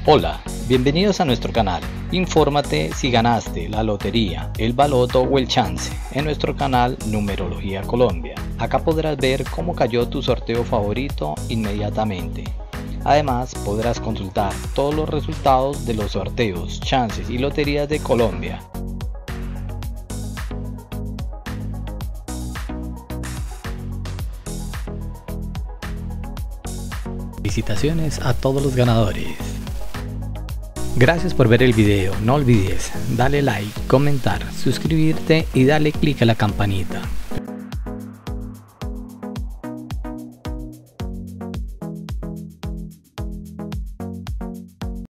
Hola, bienvenidos a nuestro canal. Infórmate si ganaste la lotería, el baloto o el chance en nuestro canal Numerología Colombia. Acá podrás ver cómo cayó tu sorteo favorito inmediatamente. Además, podrás consultar todos los resultados de los sorteos, chances y loterías de Colombia. Felicitaciones a todos los ganadores. Gracias por ver el video, no olvides darle like, comentar, suscribirte y darle click a la campanita.